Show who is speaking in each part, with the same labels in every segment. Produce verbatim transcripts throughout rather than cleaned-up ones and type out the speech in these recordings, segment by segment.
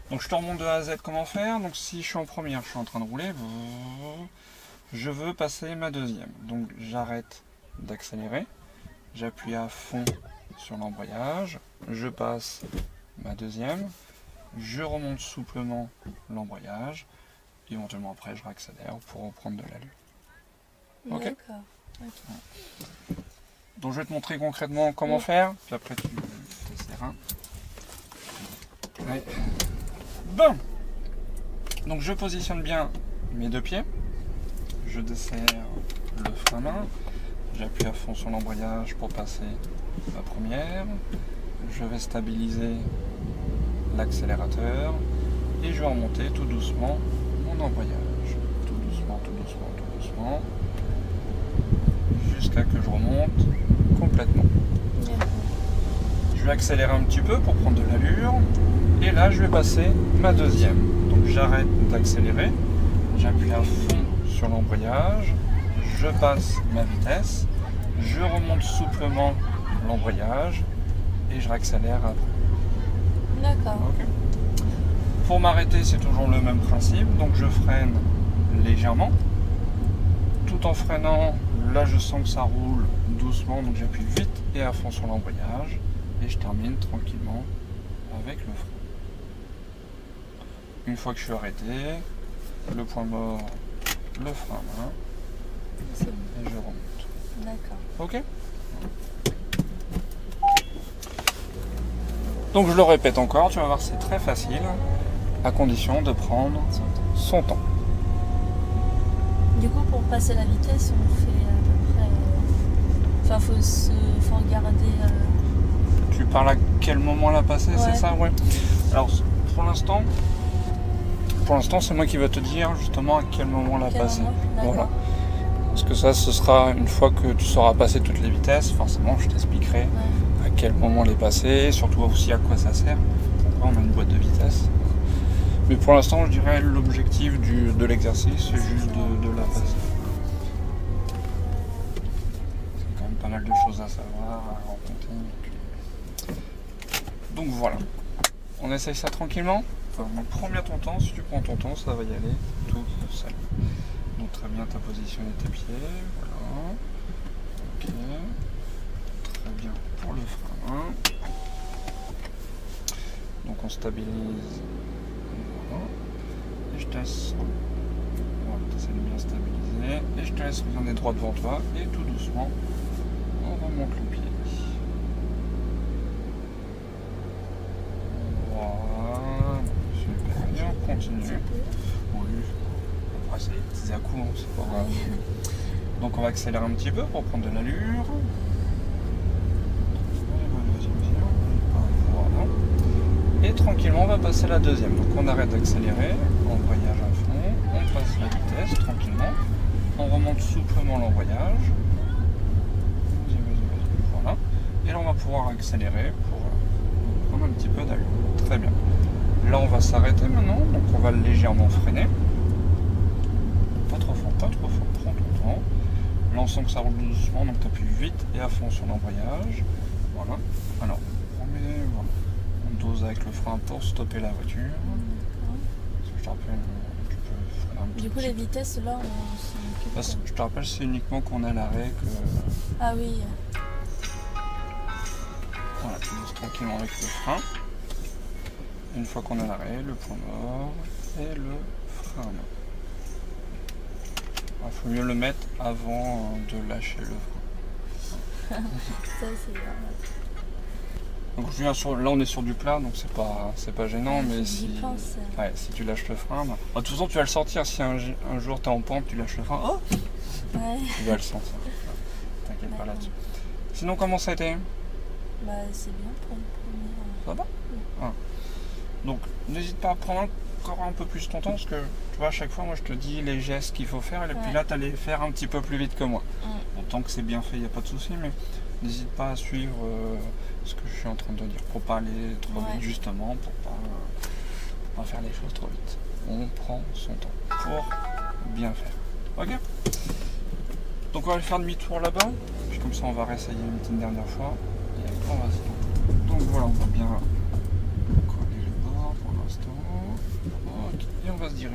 Speaker 1: Donc je te remonte de A à Z comment faire. Donc si je suis en première, je suis en train de rouler, je veux passer ma deuxième. Donc j'arrête d'accélérer, j'appuie à fond sur l'embrayage, je passe ma deuxième, je remonte souplement l'embrayage, éventuellement après je réaccélère pour reprendre de l'allure. Ok.
Speaker 2: D'accord. Okay.
Speaker 1: Donc je vais te montrer concrètement comment oui. faire, puis après tu essaieras. Ouais. Bon. Donc je positionne bien mes deux pieds, je desserre le frein à main, j'appuie à fond sur l'embrayage pour passer ma première, je vais stabiliser l'accélérateur et je vais remonter tout doucement mon embrayage, tout doucement, tout doucement, tout doucement, jusqu'à que je remonte complètement. Je vais accélérer un petit peu pour prendre de l'allure et là je vais passer ma deuxième. Donc j'arrête d'accélérer, j'appuie à fond sur l'embrayage, je passe ma vitesse, je remonte souplement l'embrayage et je réaccélère après.
Speaker 2: D'accord.
Speaker 1: Okay. Pour m'arrêter, c'est toujours le même principe, donc je freine légèrement, tout en freinant, là je sens que ça roule doucement, donc j'appuie vite et à fond sur l'embrayage et je termine tranquillement avec le frein. Une fois que je suis arrêté, le point mort, le frein à main, et je remonte.
Speaker 2: D'accord.
Speaker 1: Ok. Donc je le répète encore, tu vas voir c'est très facile, à condition de prendre son temps.
Speaker 2: Du coup pour passer la vitesse on fait à peu près... Enfin faut, se... faut regarder... Euh...
Speaker 1: Tu parles à quel moment la passer, ouais. C'est ça? Ouais. Alors pour l'instant, pour l'instant c'est moi qui vais te dire justement à quel moment la
Speaker 2: quel
Speaker 1: passer.
Speaker 2: Moment
Speaker 1: voilà. Parce que ça ce sera une fois que tu sauras passer toutes les vitesses, forcément je t'expliquerai ouais. à quel moment les passer, surtout aussi à quoi ça sert. Là on a une boîte de vitesse. Mais pour l'instant, je dirais l'objectif de l'exercice, c'est juste de, de la passer. C'est quand même pas mal de choses à savoir, à rencontrer. Donc voilà. On essaye ça tranquillement. Enfin, prends bien ton temps. Si tu prends ton temps, ça va y aller tout seul. Donc très bien, tu as positionné tes pieds. Voilà. Ok. Très bien pour le frein. Donc on stabilise. Et je te laisse, voilà, t'essaies de bien stabiliser, et je te laisse regarder droit devant toi, et tout doucement, on remonte le pied. Voilà, super bien, on continue. Oui, après c'est des petits à-coups, hein, c'est pas grave. Donc on va accélérer un petit peu pour prendre de l'allure. Et tranquillement on va passer la deuxième. Donc on arrête d'accélérer, embrayage à fond, on passe la vitesse tranquillement, on remonte souplement l'embrayage. Voilà. Et là on va pouvoir accélérer pour prendre un petit peu d'allure. Très bien. Là on va s'arrêter maintenant, donc on va légèrement freiner. Pas trop fort, pas trop fort, prends ton temps. Là on sent que ça roule doucement, donc tu appuies vite et à fond sur l'embrayage. Voilà. Alors, on met, voilà. Dose avec le frein pour stopper la voiture. Parce que je te rappelle, tu peux freiner un petit
Speaker 2: Du coup, les vitesses là, on
Speaker 1: Parce que je te rappelle, c'est uniquement qu'on a l'arrêt que.
Speaker 2: Ah oui.
Speaker 1: Voilà, tu doses tranquillement avec le frein. Une fois qu'on a l'arrêt, le point mort et le frein. Il faut mieux le mettre avant de lâcher le frein.
Speaker 2: Ça, c'est vrai.
Speaker 1: Donc je viens sur, là on est sur du plat, donc c'est pas c'est pas gênant, mais si,
Speaker 2: pense,
Speaker 1: ouais, si tu lâches le frein, bah, de toute façon tu vas le sentir. Si un, un jour tu es en pente, tu lâches le frein, oh
Speaker 2: ouais.
Speaker 1: Tu vas le sentir. T'inquiète pas là-dessus. Sinon comment ça a été?
Speaker 2: Bah c'est bien pour une première.
Speaker 1: Ça va? Oui. Ah. Donc n'hésite pas à prendre encore un peu plus ton temps, parce que tu vois à chaque fois moi je te dis les gestes qu'il faut faire, et puis ouais. là tu allais faire un petit peu plus vite que moi. Mm. Bon, tant que c'est bien fait, il n'y a pas de souci, mais n'hésite pas à suivre euh, ce que je suis en train de dire, pour pas aller trop ouais. vite justement, pour pas, euh, pour pas faire les choses trop vite. On prend son temps pour bien faire. Ok? Donc on va aller faire demi-tour là-bas, puis comme ça on va réessayer une petite dernière fois, et après on va se... Donc voilà, on va bien coller les bords pour l'instant.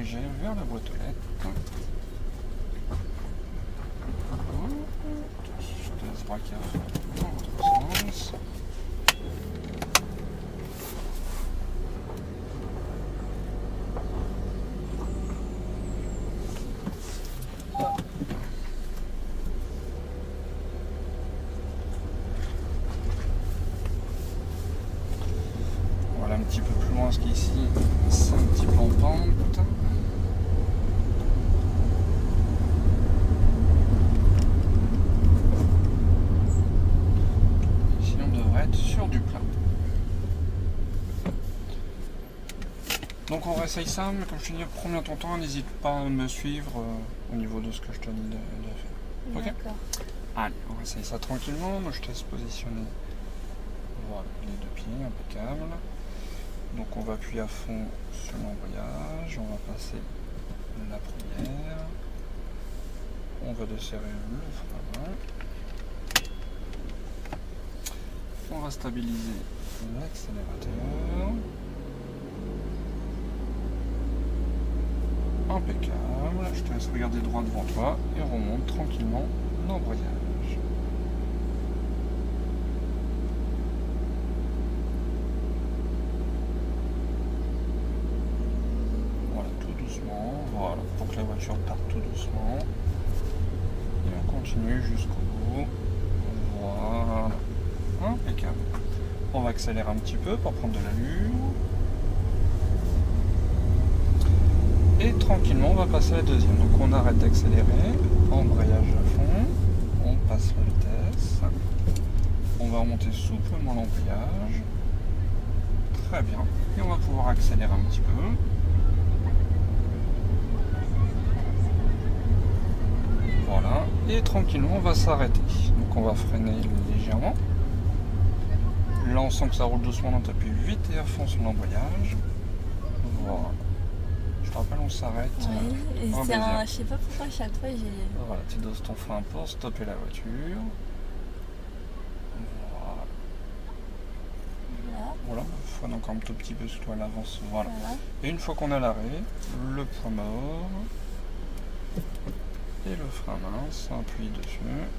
Speaker 1: diriger vers la boîte aux lettres. Je te laisse braquer à fond dans l'autre sens. Voilà, un petit peu plus loin, ce qu'ici, c'est un petit peu en pente. Ici, on devrait être sur du plat. Donc on réessaye ça, mais comme je te dis, prends bien ton temps, n'hésite pas à me suivre euh, au niveau de ce que je te dis de, de faire. Ok ?
Speaker 2: D'accord.
Speaker 1: Allez, on réessaye ça tranquillement. Moi, je te laisse positionner voilà, les deux pieds, impeccable. Donc on va appuyer à fond sur l'embrayage, on va passer la première, on va desserrer le frein, on va stabiliser l'accélérateur, impeccable, je te laisse regarder droit devant toi et on remonte tranquillement l'embrayage. Voilà, pour que la voiture parte tout doucement. Et on continue jusqu'au bout. Voilà. Impeccable. On va accélérer un petit peu pour prendre de l'allure. Et tranquillement, on va passer à la deuxième. Donc on arrête d'accélérer. Embrayage à fond. On passe la vitesse. On va remonter souplement l'embrayage. Très bien. Et on va pouvoir accélérer un petit peu. Voilà, et tranquillement on va s'arrêter. Donc on va freiner légèrement. Là on sent que ça roule doucement, on appuie vite et à fond sur l'embrayage. Voilà. Je te rappelle, on s'arrête.
Speaker 2: Ouais, et c'est un, je sais pas pourquoi à chaque fois j'ai...
Speaker 1: Voilà, tu doses ton frein pour stopper la voiture. Voilà.
Speaker 2: Voilà.
Speaker 1: Voilà, freine encore un tout petit peu, surtout à l'avance. Voilà.
Speaker 2: Voilà.
Speaker 1: Et une fois qu'on a l'arrêt, le point mort. Et le frein mince, on appuie dessus.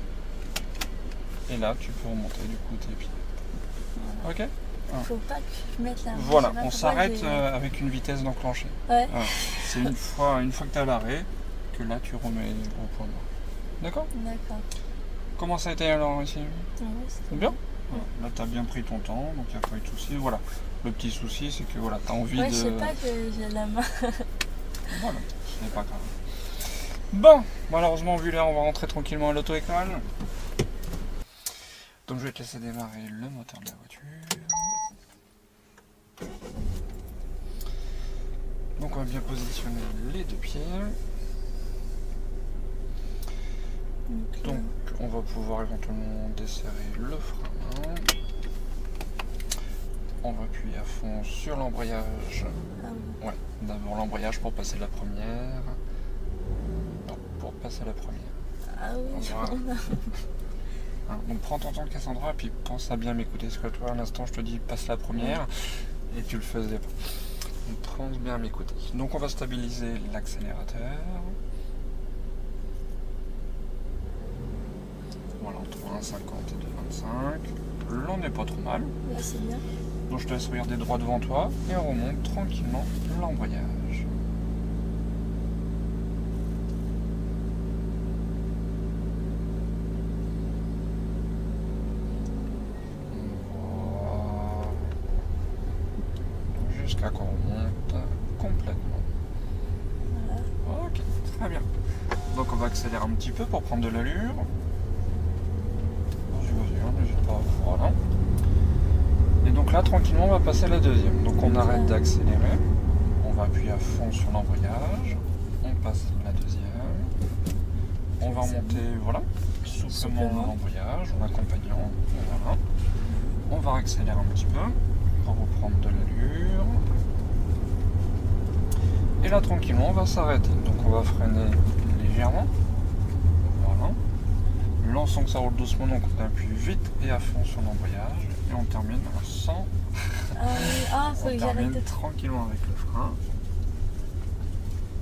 Speaker 1: Et là, tu peux remonter du coup tes pieds.
Speaker 2: Voilà.
Speaker 1: Ok ?
Speaker 2: Faut pas que je mette la main.
Speaker 1: Voilà, on s'arrête euh, avec une vitesse d'enclencher.
Speaker 2: Ouais.
Speaker 1: Voilà. C'est une fois, une fois que tu as l'arrêt, que là tu remets au point mort. D'accord ?
Speaker 2: D'accord.
Speaker 1: Comment ça a été alors ici ?
Speaker 2: Ouais, c'était
Speaker 1: bien. Voilà. Là, tu as bien pris ton temps, donc il n'y a pas eu de souci. Voilà. Le petit souci, c'est que voilà, tu as envie
Speaker 2: ouais,
Speaker 1: de.
Speaker 2: Je sais pas que j'ai la main.
Speaker 1: Voilà, ce n'est pas grave. Bon, malheureusement, vu l'heure, on va rentrer tranquillement à l'auto-école. Donc, je vais te laisser démarrer le moteur de la voiture. Donc, on va bien positionner les deux pieds.
Speaker 2: Donc,
Speaker 1: Donc, on va pouvoir éventuellement desserrer le frein. On va appuyer à fond sur l'embrayage.
Speaker 2: ah oui.
Speaker 1: Ouais, d'abord l'embrayage pour passer la première. Non, pour passer la première.
Speaker 2: Ah oui.
Speaker 1: Voilà. Hein, donc prends ton temps Cassandra et puis pense à bien m'écouter, parce que toi à l'instant je te dis passe la première et tu le faisais pas. Donc pense bien à m'écouter. Donc on va stabiliser l'accélérateur. Voilà, entre un virgule cinquante et deux virgule vingt-cinq. Là on n'est pas trop mal.
Speaker 2: Là c'est bien.
Speaker 1: Donc je te laisse regarder droit devant toi et on remonte tranquillement l'embrayage. Jusqu'à qu'on remonte complètement.
Speaker 2: Voilà.
Speaker 1: Ok, très bien. Donc on va accélérer un petit peu pour prendre de l'allure. Vas-y, vas-y, n'hésite pas. Voilà. Et donc là, tranquillement, on va passer à la deuxième. Donc on arrête d'accélérer. On va appuyer à fond sur l'embrayage. On passe la deuxième. On va remonter, voilà, souplement l'embrayage en accompagnant. Voilà. On va accélérer un petit peu pour reprendre de l'allure. Et là, tranquillement, on va s'arrêter. Donc on va freiner légèrement. Voilà. Là, on sent que ça roule doucement, donc on appuie vite et à fond sur l'embrayage. Et on termine à cent.
Speaker 2: Ah oui, ah, faut
Speaker 1: On
Speaker 2: que
Speaker 1: termine
Speaker 2: j'arrête de...
Speaker 1: tranquillement avec le frein.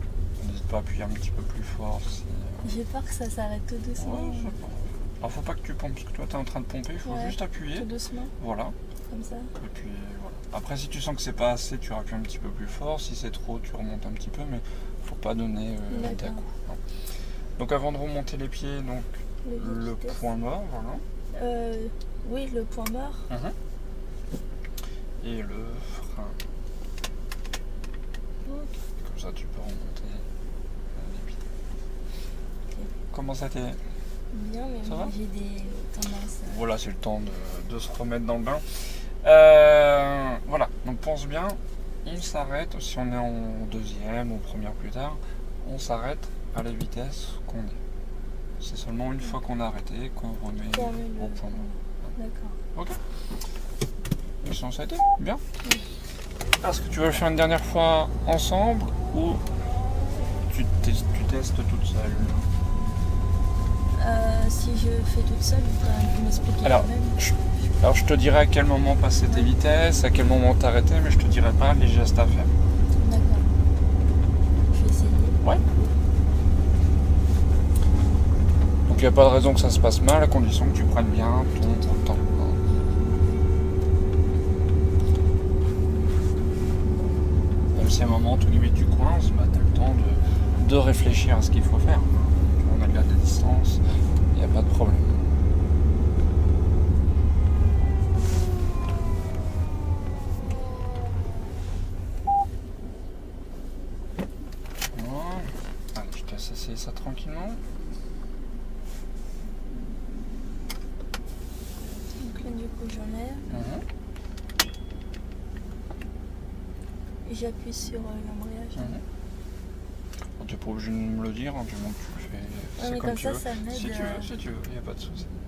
Speaker 1: peux appuyer un petit peu plus fort. Si...
Speaker 2: J'ai peur que ça s'arrête tout doucement.
Speaker 1: Ouais, c'est pas... Alors faut pas que tu pompes, parce que toi tu es en train de pomper, il faut
Speaker 2: ouais,
Speaker 1: juste appuyer.
Speaker 2: Tout doucement.
Speaker 1: Voilà.
Speaker 2: Comme ça.
Speaker 1: Et puis voilà. Après si tu sens que c'est pas assez, tu appuies un petit peu plus fort. Si c'est trop, tu remontes un petit peu, mais faut pas donner euh, d'un coup. Donc avant de remonter les pieds, donc le, le point mort, voilà.
Speaker 2: Euh, oui, le point mort.
Speaker 1: Mmh. Et le frein.
Speaker 2: Okay.
Speaker 1: Comme ça tu peux remonter les pieds. Okay. Comment ça t'est?
Speaker 2: Bien, mais
Speaker 1: ça
Speaker 2: moi
Speaker 1: va
Speaker 2: j'ai des tendances. Euh...
Speaker 1: Voilà, c'est le temps de, de se remettre dans le bain. Euh, voilà, donc pense bien, on s'arrête, si on est en deuxième ou première plus tard, on s'arrête à la vitesse qu'on est. C'est seulement une fois qu'on a arrêté qu'on remet au point mort.
Speaker 2: D'accord.
Speaker 1: Ok. Mission ça a été bien. Oui. Est-ce que tu veux le faire une dernière fois ensemble ou tu, tu testes toute seule?
Speaker 2: euh, Si je fais toute seule, tu peux m'expliquer
Speaker 1: alors,
Speaker 2: quand même.
Speaker 1: Je, alors je te dirai à quel moment passer tes vitesses, à quel moment t'arrêter, mais je te dirai pas les gestes à faire.
Speaker 2: D'accord. Je vais essayer.
Speaker 1: Ouais. Donc il n'y a pas de raison que ça se passe mal, à condition que tu prennes bien ton, ton temps. Même si à un moment, tout limite, tu coinces, bah, tu as le temps de, de réfléchir à ce qu'il faut faire. On a de la distance, il n'y a pas de problème. Voilà. Allez, je te laisse essayer ça tranquillement.
Speaker 2: Donc là, du coup, j'enlève.
Speaker 1: Mmh.
Speaker 2: Et j'appuie sur euh, l'embrayage.
Speaker 1: Mmh. Tu n'es pas obligé de me le dire, hein, du moment que tu le fais.
Speaker 2: Ouais, mais
Speaker 1: comme,
Speaker 2: comme
Speaker 1: tu
Speaker 2: ça,
Speaker 1: veux.
Speaker 2: ça m'aide.
Speaker 1: Si tu veux,
Speaker 2: euh...
Speaker 1: si tu veux, il n'y a pas de souci.